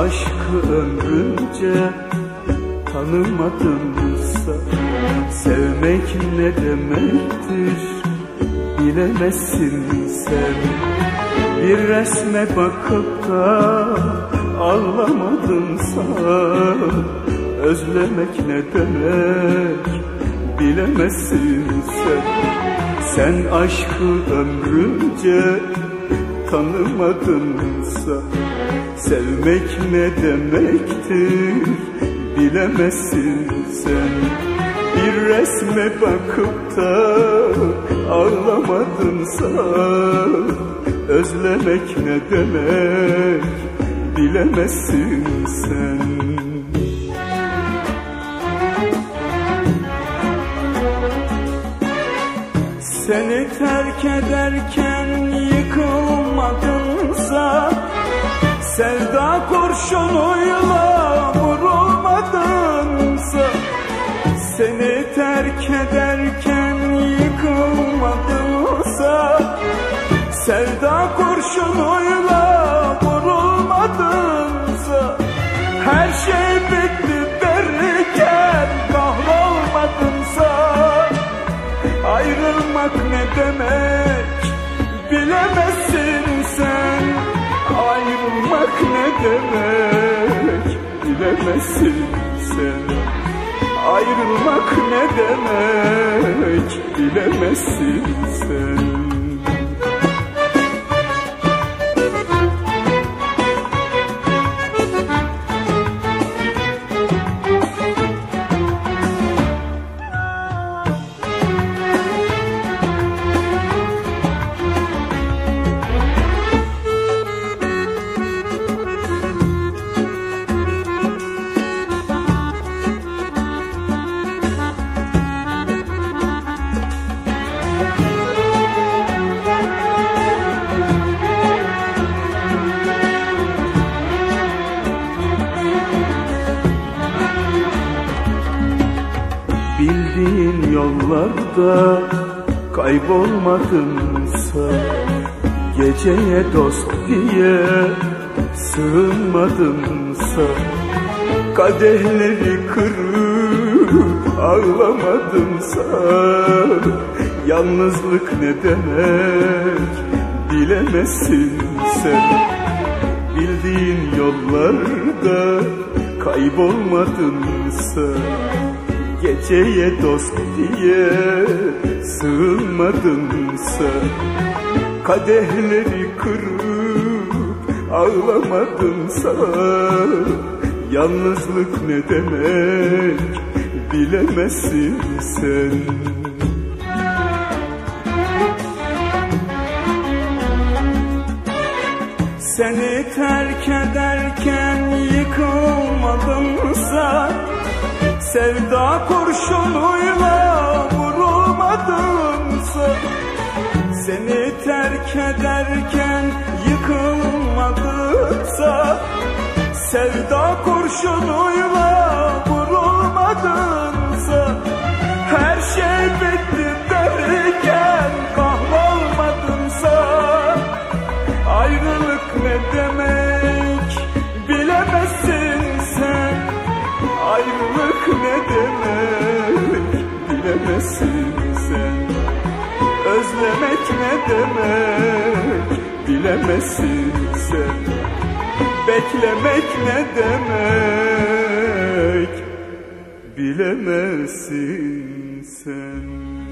aşkı ömrünce tanımadımsa, sevmek ne demektir bilemezsin sen. Bir resme bakıp da ağlamadımsa, özlemek ne demek bilemezsin sen. Sen aşkı ömrünce tanımadımsa, sevmek ne demektir bilemezsin sen. Bir resme bakıp da ağlamadımsa, özlemek ne demek bilemezsin sen. Seni terk ederken yıkılmadımsa, sevda kurşunuyla vurulmadımsa, seni terk ederken yıkılmadımsa, sevda kurşunuyla vurulmadımsa, her şey bitti derken kahrolmadımsa, ayrılmak ne demek bilemezsin sen. Ayrılmak ne demek bilemezsin sen. Ayrılmak ne demek bilemezsin sen. Bildiğin yollarda kaybolmadımsa, geceye dost diye sığınmadımsa, kadehleri kırıp ağlamadımsa, yalnızlık ne demek bilemezsin sen. Bildiğin yollarda kaybolmadımsa, geceye dost diye sığınmadımsa, kadehleri kırıp ağlamadımsa, yalnızlık ne demek bilemezsin sen. Seni terk ederken yıkılmadımsa, sevda kurşunuyla vurulmadımsa, seni terk ederken yıkılmadımsa, sevda kurşunuyla vurulmadımsa, her şey bitti derken kahrolmadımsa, ayrılık ne demek bilemezsin sen. Ayrılık ne demek bilemezsin sen. Özlemek ne demek bilemezsin sen. Beklemek ne demek bilemezsin sen.